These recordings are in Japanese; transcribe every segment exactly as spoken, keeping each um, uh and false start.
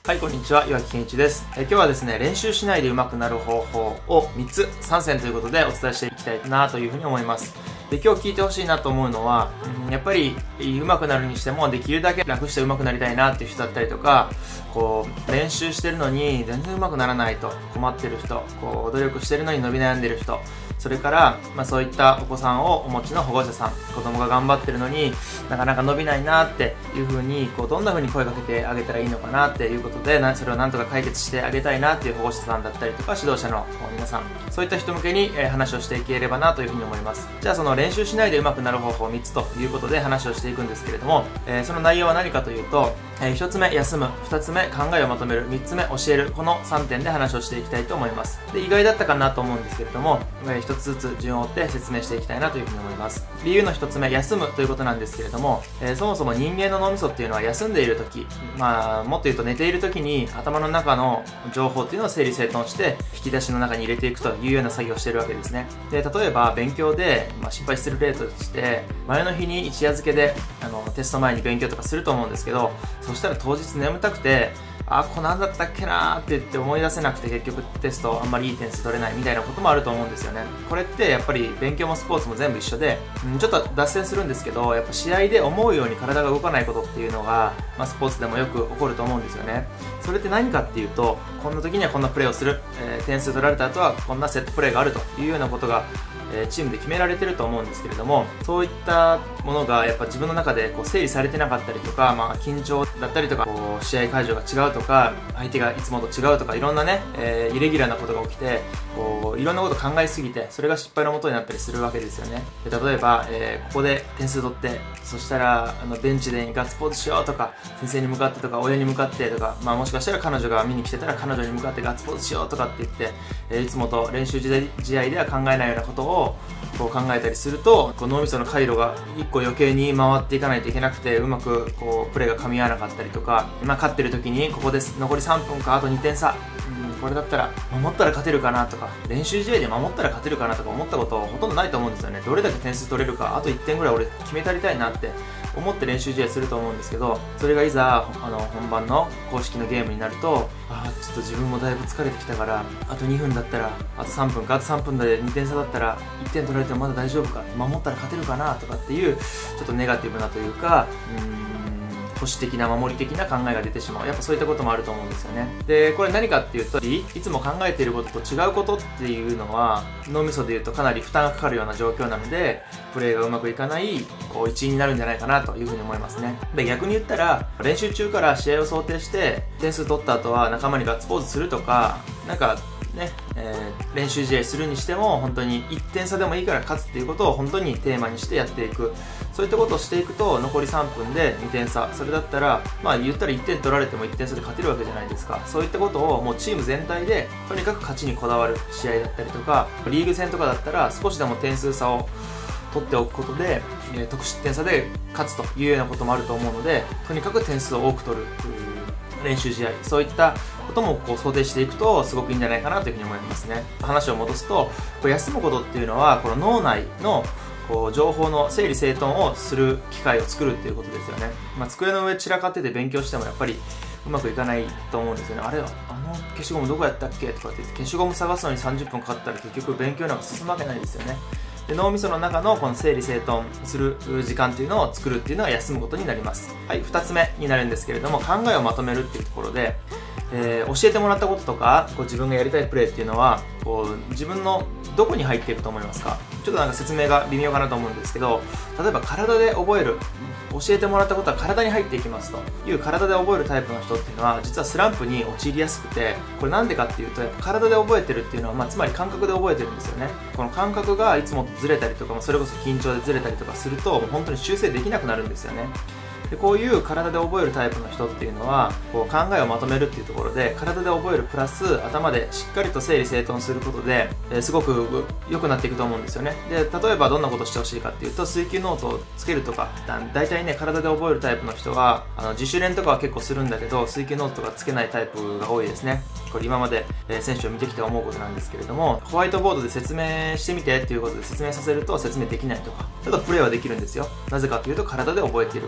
はい、こんにちは。岩木健一です。え今日はですね、練習しないで上手くなる方法をみっつ、さんせんということでお伝えしていきたいなというふうに思います。で、今日聞いてほしいなと思うのは、うん、やっぱり上手くなるにしてもできるだけ楽して上手くなりたいなっていう人だったりとか、こう、練習してるのに全然上手くならないと困ってる人、こう、努力してるのに伸び悩んでる人、それから、まあ、そういったお子さんをお持ちの保護者さん、子供が頑張ってるのになかなか伸びないなっていう風に、こう、どんな風に声かけてあげたらいいのかなっていうことで、それをなんとか解決してあげたいなっていう保護者さんだったりとか、指導者の皆さん、そういった人向けに話をしていければなという風に思います。じゃあその練習しないで上手くなる方法みっつということで話をしていくんですけれども、えー、その内容は何かというと、えー、ひとつめ休む、ふたつめ考えをまとめる、みっつめ教える、このさんてんで話をしていきたいと思います。で、意外だったかなと思うんですけれども、えー、ひとつずつ順を追って説明していきたいなというふうに思います。理由のひとつめ、休むということなんですけれども、えー、そもそも人間の脳みそっていうのは休んでいる時、まあもっと言うと寝ている時に頭の中の情報っていうのを整理整頓して引き出しの中に入れていくというような作業をしているわけですね。で、例えば勉強で、まあ、失敗する例として前の日に一夜漬けであのテスト前に勉強とかすると思うんですけど、そしたら当日眠たくて、あ、これなんだったっけなーって言って思い出せなくて結局テストあんまりいい点数取れないみたいなこともあると思うんですよね。これってやっぱり勉強もスポーツも全部一緒で、うん、ちょっと脱線するんですけど、やっぱ試合で思うように体が動かないことっていうのが、まあ、スポーツでもよく起こると思うんですよね。それって何かっていうと、こんな時にはこんなプレーをする、えー、点数取られた後はこんなセットプレーがあるというようなことがチームで決められてると思うんですけれども、そういったものがやっぱ自分の中でこう整理されてなかったりとか、まあ、緊張だったりとか、こう試合会場が違うとか、相手がいつもと違うとか、いろんなね、えー、イレギュラーなことが起きて、こういろんなこと考えすぎて、それが失敗のもとになったりするわけですよね。で例えば、えー、ここで点数取って、そしたらあのベンチでガッツポーズしようとか、先生に向かってとか親に向かってとか、まあ、もしかしたら彼女が見に来てたら彼女に向かってガッツポーズしようとかって言って、えー、いつもと練習試合では考えないようなことをこう考えたりすると、こう脳みその回路がいっこ余計に回っていかないといけなくて、うまくこうプレーが噛み合わなかったりとか、今勝ってる時にここです残りさんぷんか、あとにてんさ、うん、これだったら守ったら勝てるかなとか、練習試合で守ったら勝てるかなとか思ったことほとんどないと思うんですよね。どれだけ点数取れるか、あといってんぐらい俺決めたりたいなって思って練習試合すると思うんですけど、それがいざあの本番の公式のゲームになると、あーちょっと自分もだいぶ疲れてきたから、あとにふんだったら、あとさんぷんか、あとさんぷんでにてんさだったらいってん取られてもまだ大丈夫か、守ったら勝てるかなとかっていう、ちょっとネガティブなというか、うーん保守的な守り的な考えが出てしまう。やっぱそういったこともあると思うんですよね。で、これ何かっていうと、いつも考えていることと違うことっていうのは脳みそでいうとかなり負担がかかるような状況なので、プレーがうまくいかないこう一因になるんじゃないかなというふうに思いますね。で、逆に言ったら練習中から試合を想定して点数取った後は仲間にガッツポーズするとか、なんかね、えー、練習試合するにしても本当にいってんさでもいいから勝つっていうことを本当にテーマにしてやっていく。そういったことをしていくと残りさんぷんでにてんさ、それだったらまあ言ったらいってん取られてもいってんさで勝てるわけじゃないですか。そういったことをもうチーム全体でとにかく勝ちにこだわる試合だったりとか、リーグ戦とかだったら少しでも点数差を取っておくことで、えー、得失点差で勝つというようなこともあると思うので、とにかく点数を多く取る練習試合、そういったこともこう想定していくとすごくいいんじゃないかなというふうに思いますね。話を戻すと、こう休むことっていうのはこの脳内のこう情報の整理整頓をする機会を作るっていうことですよね。まあ、机の上散らかってて勉強してもやっぱりうまくいかないと思うんですよね。あれ、あの消しゴムどこやったっけとかって言って消しゴム探すのにさんじゅっぷんかかったら結局勉強なんか進むわけないですよね。で、脳みその中のこの整理整頓する時間っていうのを作るっていうのは休むことになります。はい、ふたつめになるんですけれども、考えをまとめるっていうところで、えー、教えてもらったこととかこう自分がやりたいプレーっていうのはこう自分のどこに入っていると思いますか？ちょっとなんか説明が微妙かなと思うんですけど、例えば体で覚える、教えてもらったことは体に入っていきますという体で覚えるタイプの人っていうのは実はスランプに陥りやすくて、これなんでかっていうと、やっぱ体で覚えてるっていうのは、まあ、つまり感覚で覚えてるんですよね。この感覚がいつもとずれたりとか、それこそ緊張でずれたりとかすると本当に修正できなくなるんですよね。で、こういう体で覚えるタイプの人っていうのはこう考えをまとめるっていうところで、体で覚えるプラス頭でしっかりと整理整頓することで、えー、すごく良くなっていくと思うんですよね。で、例えばどんなことをしてほしいかっていうと、水球ノートをつけるとか、だいたいね体で覚えるタイプの人はあの自主練とかは結構するんだけど、水球ノートとかつけないタイプが多いですね。これ今まで、えー、選手を見てきて思うことなんですけれども、ホワイトボードで説明してみてっていうことで説明させると説明できないとか、ただプレーはできるんですよ。なぜかというと体で覚えているから。運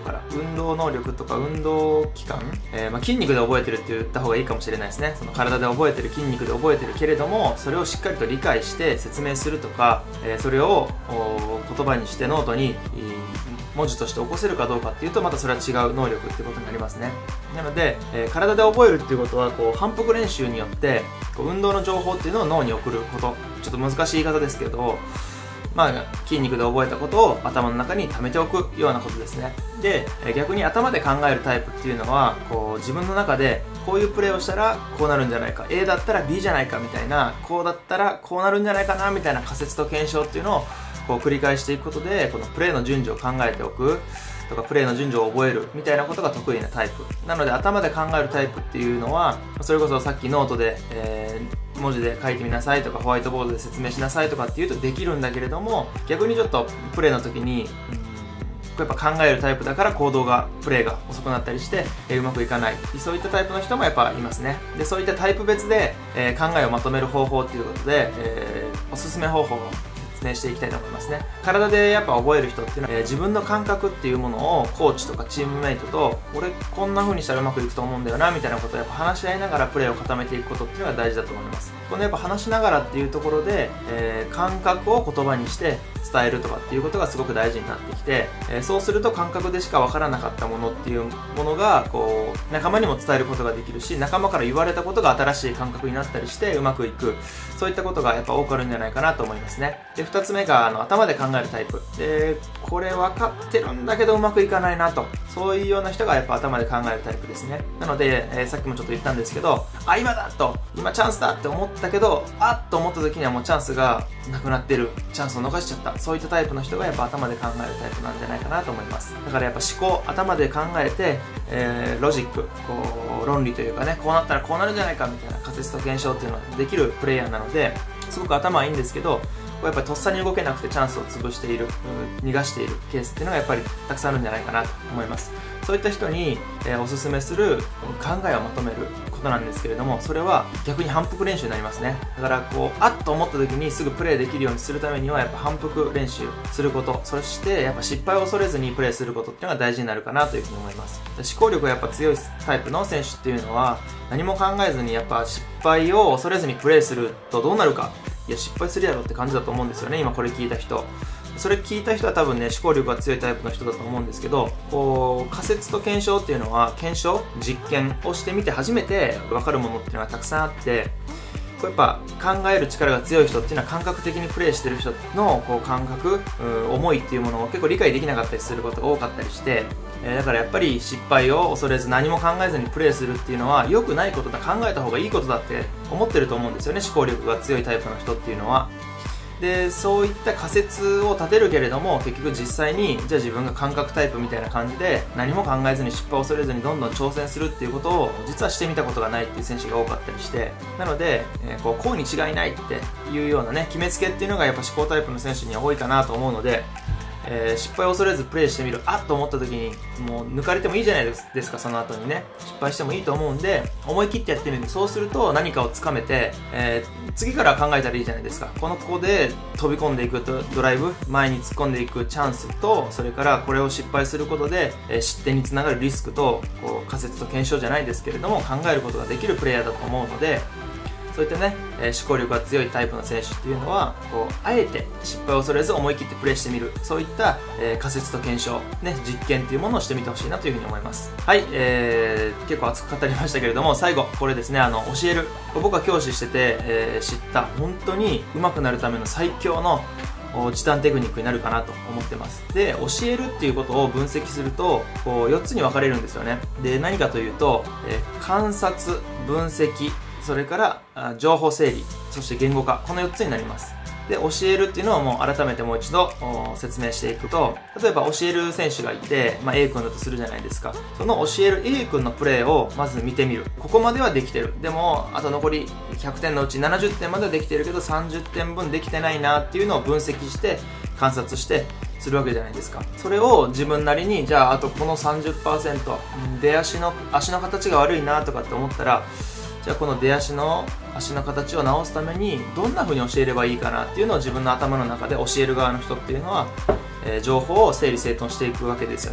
運動能力とか運動期間、えー、まあ、筋肉で覚えてるって言った方がいいかもしれないですね。その体で覚えてる、筋肉で覚えてるけれども、それをしっかりと理解して説明するとか、えー、それを言葉にしてノートに文字として起こせるかどうかっていうと、またそれは違う能力っていうことになりますね。なので、えー、体で覚えるっていうことはこう反復練習によってこう運動の情報っていうのを脳に送ること、ちょっと難しい言い方ですけど、まあ、筋肉で覚えたことを頭の中に溜めておくようなことですね。で、逆に頭で考えるタイプっていうのはこう自分の中でこういうプレーをしたらこうなるんじゃないか、 A だったら B じゃないかみたいな、こうだったらこうなるんじゃないかなみたいな仮説と検証っていうのをこう繰り返していくことで、このプレーの順序を考えておくとか、プレーの順序を覚えるみたいなことが得意なタイプなので、頭で考えるタイプっていうのはそれこそさっきノートで、えー文字で書いてみなさいとかホワイトボードで説明しなさいとかっていうとできるんだけれども、逆にちょっとプレーの時にやっぱ考えるタイプだから行動がプレーが遅くなったりして、えー、うまくいかない、そういったタイプの人もやっぱいますね。でそういったタイプ別で、えー、考えをまとめる方法っていうことで、えー、おすすめ方法を説明していきたいと思いますね。体でやっぱ覚える人っていうのは、えー、自分の感覚っていうものをコーチとかチームメイトと俺こんな風にしたらうまくいくと思うんだよなみたいなことをやっぱ話し合いながらプレーを固めていくことっていうのが大事だと思います。このやっぱ話しながらっていうところで、えー、感覚を言葉にして伝えるとかっていうことがすごく大事になってきて、えー、そうすると感覚でしか分からなかったものっていうものがこう仲間にも伝えることができるし、仲間から言われたことが新しい感覚になったりしてうまくいく、そういったことがやっぱ多くあるんじゃないかなと思いますね。でふたつめがあの頭で考えるタイプで、これ分かってるんだけどうまくいかないなと、そういうような人がやっぱ頭で考えるタイプですね。なので、えー、さっきもちょっと言ったんですけど、あ今だと今チャンスだって思ったけど、あっと思った時にはもうチャンスがなくなってる、チャンスを逃しちゃった、そういったタイプの人がやっぱ頭で考えるタイプなんじゃないかなと思います。だからやっぱ思考、頭で考えて、えー、ロジック、こう論理というかね、こうなったらこうなるんじゃないかみたいな仮説と検証っていうのができるプレイヤーなので、すごく頭はいいんですけど、こうやっぱりとっさに動けなくてチャンスを潰している、逃がしているケースっていうのがやっぱりたくさんあるんじゃないかなと思います。そういった人に、えー、おすすめする考えをまとめることなんですけれども、それは逆に反復練習になりますね。だからこうあっと思った時にすぐプレーできるようにするためにはやっぱ反復練習すること、そしてやっぱ失敗を恐れずにプレーすることっていうのが大事になるかなというふうに思います。思考力がやっぱ強いタイプの選手っていうのは何も考えずにやっぱ失敗を恐れずにプレーするとどうなるか、いや失敗するやろって感じだと思うんですよね、今これ聞いた人。それ聞いた人は多分ね、思考力が強いタイプの人だと思うんですけど、こう仮説と検証っていうのは検証実験をしてみて初めて分かるものっていうのがたくさんあって、こうやっぱ考える力が強い人っていうのは感覚的にプレーしてる人のこう感覚、思いっていうものを結構理解できなかったりすることが多かったりして、えー、だからやっぱり失敗を恐れず何も考えずにプレーするっていうのは良くないことだ、考えた方がいいことだって思ってると思うんですよね、思考力が強いタイプの人っていうのは。でそういった仮説を立てるけれども、結局実際にじゃあ自分が感覚タイプみたいな感じで何も考えずに失敗を恐れずにどんどん挑戦するっていうことを実はしてみたことがないっていう選手が多かったりして、なので、えー、こうこうに違いないっていうようなね決めつけっていうのがやっぱ思考タイプの選手には多いかなと思うので、えー、失敗を恐れずプレーしてみる、あっと思った時にもう抜かれてもいいじゃないですか、その後にね失敗してもいいと思うんで思い切ってやってみる。そうすると何かをつかめて、えー、次から考えたらいいじゃないですか。このここで飛び込んでいくドライブ、前に突っ込んでいくチャンスと、それからこれを失敗することで、えー、失点につながるリスクと、こう仮説と検証じゃないですけれども考えることができるプレイヤーだと思うので、そういったね、えー、思考力が強いタイプの選手っていうのはこうあえて失敗を恐れず思い切ってプレーしてみる、そういった、えー、仮説と検証、ね、実験っていうものをしてみてほしいなというふうに思います。はい、えー、結構熱く語りましたけれども、最後これですね、あの教える、僕が教師してて、えー、知った本当に上手くなるための最強の時短テクニックになるかなと思ってます。で教えるっていうことを分析するとこうよっつに分かれるんですよね。で何かというと、えー、観察、分析、それから情報整理、そして言語化、このよっつになります。で教えるっていうのはもう改めてもう一度説明していくと、例えば教える選手がいて、まあ、A 君だとするじゃないですか。その教える A 君のプレーをまず見てみる。ここまではできてる、でもあと残りひゃくてんのうちななじゅってんまではできてるけどさんじゅってんぶんできてないなっていうのを分析して観察してするわけじゃないですか。それを自分なりに、じゃああとこの さんじゅっパーセント 出足の足の形が悪いなとかって思ったら、じゃあこの出足の足の形を直すためにどんな風に教えればいいかなっていうのを自分の頭の中で教える側の人っていうのは、えー、情報を整理整頓していくわけですよね。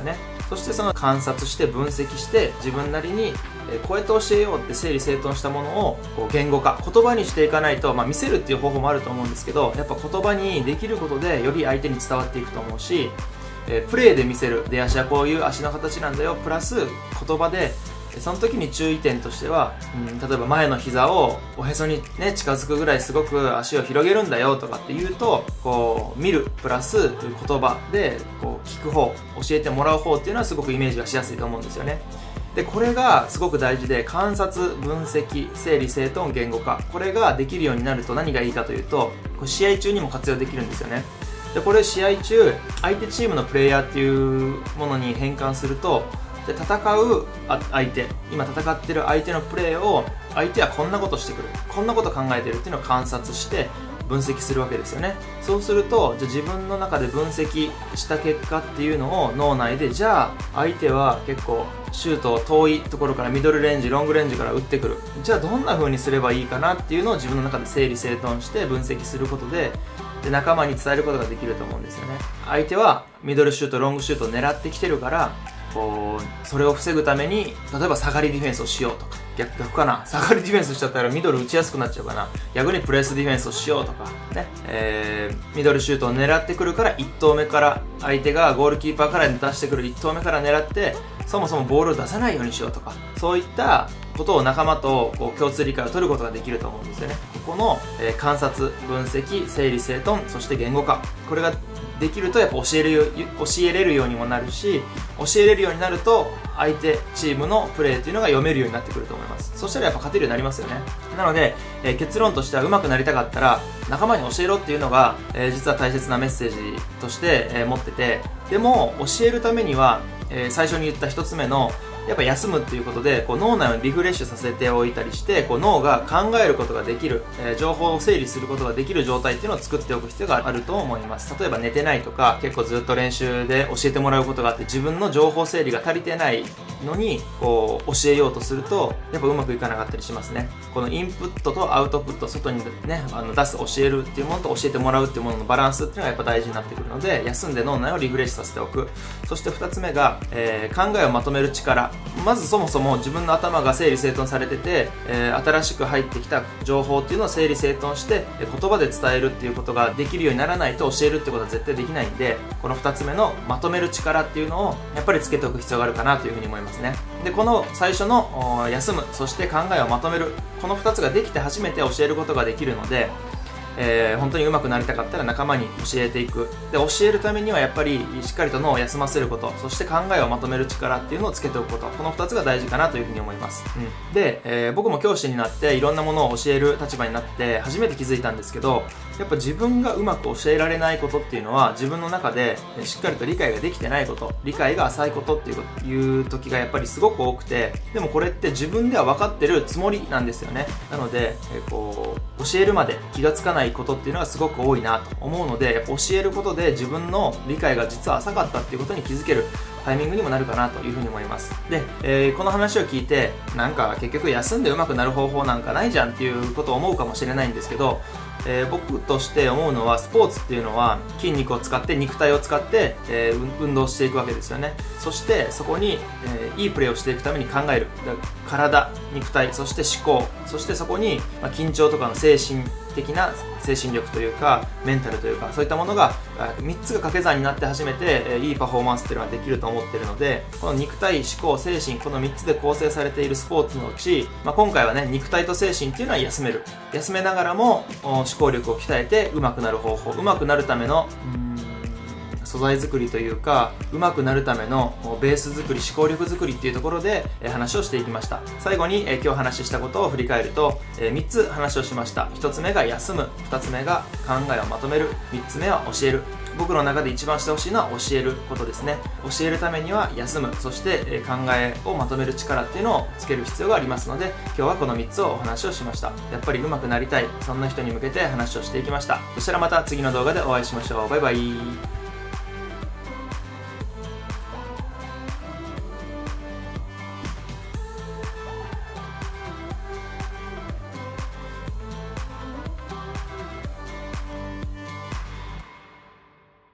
そしてその観察して分析して自分なりにこうやって教えようって整理整頓したものをこう言語化、言葉にしていかないと、まあ、見せるっていう方法もあると思うんですけど、やっぱ言葉にできることでより相手に伝わっていくと思うし、えー、プレーで見せる、出足はこういう足の形なんだよプラス言葉で、その時に注意点としては、うん、例えば前の膝をおへそにね近づくぐらいすごく足を広げるんだよとかって言うと、こう見るプラス言葉でこう聞く方、教えてもらう方っていうのはすごくイメージがしやすいと思うんですよね。でこれがすごく大事で、観察、分析、整理整頓、言語化、これができるようになると何がいいかというと、これ試合中にも活用できるんですよね。でこれ試合中相手チームのプレイヤーっていうものに変換すると、で戦う相手、今戦ってる相手のプレーを、相手はこんなことしてくる、こんなこと考えてるっていうのを観察して分析するわけですよね。そうすると、じゃあ自分の中で分析した結果っていうのを脳内で、じゃあ相手は結構シュートを遠いところからミドルレンジ、ロングレンジから打ってくる、じゃあどんな風にすればいいかなっていうのを自分の中で整理整頓して分析することで、で仲間に伝えることができると思うんですよね。相手はミドルシュート、ロングシュートを狙ってきてるから、こうそれを防ぐために例えば下がりディフェンスをしようとか、逆逆かな、下がりディフェンスしちゃったらミドル打ちやすくなっちゃうかな、逆にプレスディフェンスをしようとかね、えー、ミドルシュートを狙ってくるからいち投目から、相手がゴールキーパーから出してくるいち投目から狙ってそもそもボールを出さないようにしようとか、そういったことを仲間とこう共通理解を取ることができると思うんですよね。ここの、えー、観察、分析、整理整頓、そして言語化、これができるとやっぱ教えるよ教えれるようにもなるし、教えれるようになると相手チームのプレーっていうのが読めるようになってくると思います。そしたらやっぱ勝てるようになりますよね。なので、えー、結論としては上手くなりたかったら仲間に教えろっていうのが、えー、実は大切なメッセージとして、えー、持ってて、でも教えるためには、えー、最初に言った一つ目のやっぱ休むっていうことで、こう脳内をリフレッシュさせておいたりして、こう脳が考えることができる、えー、情報を整理することができる状態っていうのを作っておく必要があると思います。例えば寝てないとか、結構ずっと練習で教えてもらうことがあって自分の情報整理が足りてないのにこう教えようとするとやっぱうまくいかなかったりしますね。このインプットとアウトプット、外にねあの出す、教えるっていうものと教えてもらうっていうもののバランスっていうのがやっぱ大事になってくるので、休んで脳内をリフレッシュさせておく。そしてふたつめが、えー、考えをまとめる力。まずそもそも自分の頭が整理整頓されてて、えー、新しく入ってきた情報っていうのを整理整頓して言葉で伝えるっていうことができるようにならないと教えるってことは絶対できないんで、このふたつめのまとめる力っていうのをやっぱりつけておく必要があるかなというふうに思いますね。でこの最初の休む、そして考えをまとめる、このふたつができて初めて教えることができるので、えー、本当に上手くなりたかったら仲間に教えていく。で教えるためにはやっぱりしっかりと脳を休ませること、そして考えをまとめる力っていうのをつけておくこと、このふたつが大事かなというふうに思います、うん、で、えー、僕も教師になっていろんなものを教える立場になって初めて気づいたんですけど、やっぱ自分がうまく教えられないことっていうのは自分の中でしっかりと理解ができてないこと、理解が浅いことっていう時がやっぱりすごく多くて、でもこれって自分では分かってるつもりなんですよね。なので、えー、こう教えるまで気がつかないことっていうのがすごく多いなと思うので、やっぱ教えることで自分の理解が実は浅かったっていうことに気づけるタイミングにもなるかなというふうに思います。で、えー、この話を聞いてなんか結局休んで上手くなる方法なんかないじゃんっていうことを思うかもしれないんですけど、えー、僕として思うのはスポーツっていうのは筋肉を使って肉体を使って、えー、運動していくわけですよね。そしてそこに、えー、いいプレーをしていくために考える体、肉体、そして思考、そしてそこに、まあ、緊張とかの精神的な精神力というかメンタルというかそういったものがみっつが掛け算になって初めていいパフォーマンスっていうのができると思っているので、この肉体、思考、精神、このみっつで構成されているスポーツのうち、まあ、今回はね肉体と精神っていうのは休める、休めながらも思考力を鍛えて上手くなる方法、上手くなるためのうーん素材作りというか上手くなるためのベース作り、思考力作りっていうところで話をしていきました。最後に今日話したことを振り返るとみっつ話をしました。ひとつめが休む、ふたつめが考えをまとめる、みっつめは教える。僕の中で一番してほしいのは教えることですね。教えるためには休む、そして考えをまとめる力っていうのをつける必要がありますので、今日はこのみっつをお話をしました。やっぱり上手くなりたい、そんな人に向けて話をしていきました。そしたらまた次の動画でお会いしましょう。バイバイ。